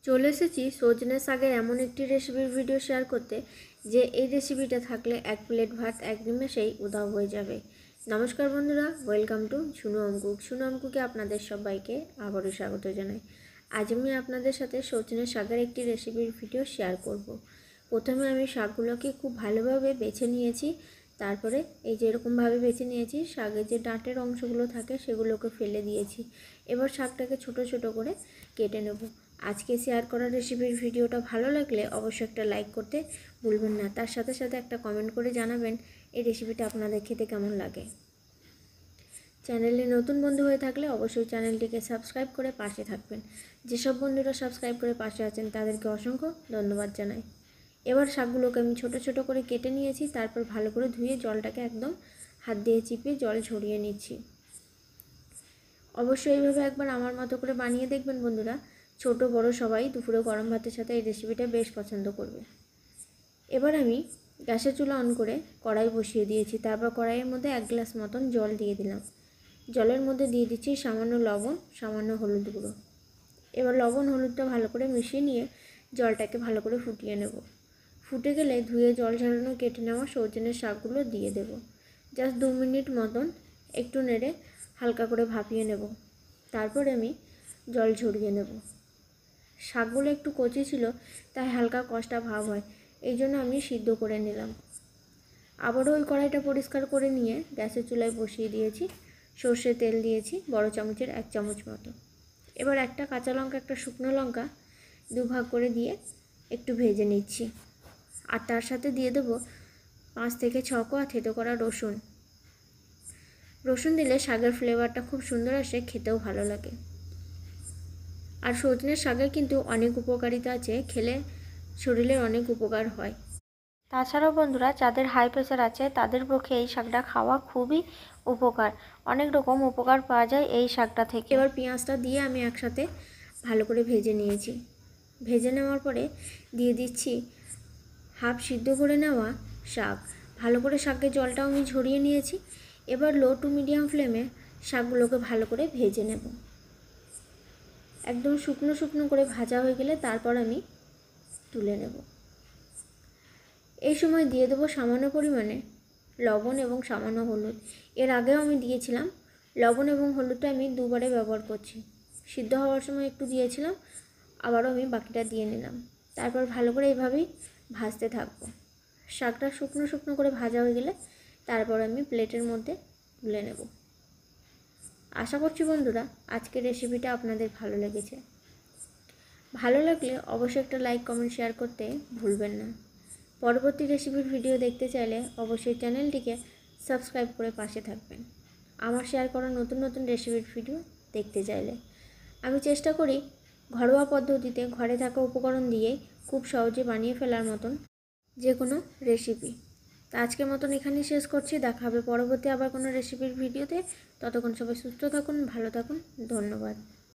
চলে এসেছি সজনে শাকের এমন একটি রেসিপির ভিডিও শেয়ার করতে যে এই রেসিপিটা থাকলে এক প্লেট ভাত এক নিমেষেই উধাও হয়ে যাবে। নমস্কার বন্ধুরা, ওয়েলকাম টু শুনু অমকুক। শুনু অমকুকে আপনাদের সবাইকে আবারও স্বাগত জানাই। আজ আমি আপনাদের সাথে সজনে শাকের একটি রেসিপির ভিডিও শেয়ার করব। প্রথমে আমি শাকগুলোকে খুব ভালোভাবে বেছে নিয়েছি। তারপরে এই যে এরকমভাবে বেছে নিয়েছি, শাকের যে ডাঁটের অংশগুলো থাকে সেগুলোকে ফেলে দিয়েছি। এবার শাকটাকে ছোট ছোট করে কেটে নেব। আজকে শেয়ার করা রেসিপির ভিডিওটা ভালো লাগলে অবশ্যই একটা লাইক করতে ভুলবেন না। তার সাথে সাথে একটা কমেন্ট করে জানাবেন এই রেসিপিটা আপনাদের খেতে কেমন লাগে। চ্যানেলে নতুন বন্ধু হয়ে থাকলে অবশ্যই চ্যানেলটিকে সাবস্ক্রাইব করে পাশে থাকবেন। যেসব বন্ধুরা সাবস্ক্রাইব করে পাশে আছেন তাদেরকে অসংখ্য ধন্যবাদ জানাই। এবার শাকগুলোকে আমি ছোট ছোট করে কেটে নিয়েছি। তারপর ভালো করে ধুয়ে জলটাকে একদম হাত দিয়ে চিপিয়ে জল ঝরিয়ে নিচ্ছি। অবশ্যই এইভাবে একবার আমার মতো করে বানিয়ে দেখবেন বন্ধুরা। ছোট বড় সবাই দুপুরে গরম ভাতের সাথে এই রেসিপিটা বেশ পছন্দ করবে। এবার আমি গ্যাসের চুলা অন করে কড়াই বসিয়ে দিয়েছি। তারপর কড়াইয়ের মধ্যে 1 গ্লাস মতন জল দিয়ে দিলাম। জলের মধ্যে দিয়ে দিচ্ছি সামান্য লবণ, সামান্য হলুদ গুঁড়ো। এবার লবণ হলুদটা ভালো করে মিশিয়ে নিয়ে জলটাকে ভালো করে ফুটিয়ে নেব। ফুটে গেলে ধুয়ে জল ঝরানো কেটে নেওয়া সজনের শাকগুলো দিয়ে দেব। জাস্ট 2 মিনিট মতন একটু নেড়ে হালকা করে ভাপিয়ে নেব। তারপরে আমি জল ঝরিয়ে নেব। শাকগুলো একটু কচি ছিল, তাই হালকা কষা ভাব হয়, এই জন্য আমি সিদ্ধ করে নিলাম। আবারও ওই কড়াইটা পরিষ্কার করে নিয়ে গ্যাসের চুলায় বসিয়ে দিয়েছি। সর্ষের তেল দিয়েছি বড় চামচের 1 চামচ মতো। এবার একটা কাঁচা লঙ্কা, একটা শুকনো লঙ্কা দুভাগ করে দিয়ে একটু ভেজে নিচ্ছি। আর তার সাথে দিয়ে দেবো 5 থেকে 6 কোয়া থেতো করা রসুন। রসুন দিলে শাকের ফ্লেভারটা খুব সুন্দর আসে, খেতেও ভালো লাগে। আর সজনের শাকের কিন্তু অনেক উপকারিতা আছে, খেলে শরীরের অনেক উপকার হয়। তাছাড়াও বন্ধুরা, যাদের হাই প্রেশার আছে তাদের পক্ষে এই শাকটা খাওয়া খুবই উপকার। অনেক রকম উপকার পাওয়া যায় এই শাকটা থেকে। এবার পেঁয়াজটা দিয়ে আমি একসাথে ভালো করে ভেজে নিয়েছি। ভেজে নেওয়ার পরে দিয়ে দিচ্ছি হাফ সিদ্ধ করে নেওয়া শাক। ভালো করে শাকের জলটাও আমি ঝরিয়ে নিয়েছি। এবার লো টু মিডিয়াম ফ্লেমে শাকগুলোকে ভালো করে ভেজে নেব। একদম শুকনো শুকনো করে ভাজা হয়ে গেলে তারপর আমি তুলে নেব। এই সময় দিয়ে দেবো সামান্য পরিমাণে লবণ এবং সামান্য হলুদ। এর আগেও আমি দিয়েছিলাম। লবণ এবং হলুদটা আমি দুবারে ব্যবহার করছি। সিদ্ধ হওয়ার সময় একটু দিয়েছিলাম, আবারও আমি বাকিটা দিয়ে নিলাম। তারপর ভালো করে এইভাবেই ভাজতে থাকবো। শাকটা শুকনো শুকনো করে ভাজা হয়ে গেলে তারপর আমি প্লেটের মধ্যে তুলে নেব। আশা করছি বন্ধুরা আজকের রেসিপিটা আপনাদের ভালো লেগেছে। ভালো লাগলে অবশ্যই একটা লাইক, কমেন্ট, শেয়ার করতে ভুলবেন না। পরবর্তী রেসিপির ভিডিও দেখতে চাইলে অবশ্যই চ্যানেলটিকে সাবস্ক্রাইব করে পাশে থাকবেন। আমার শেয়ার করা নতুন নতুন রেসিপির ভিডিও দেখতে চাইলে আমি চেষ্টা করি ঘরোয়া পদ্ধতিতে ঘরে থাকা উপকরণ দিয়েই খুব সহজে বানিয়ে ফেলার মতন যে কোনো রেসিপি। তা আজকের মতন এখানেই শেষ করছি। দেখা হবে পরবর্তী আবার কোনো রেসিপির ভিডিওতে। ততক্ষণ সবাই সুস্থ থাকুন, ভালো থাকুন। ধন্যবাদ।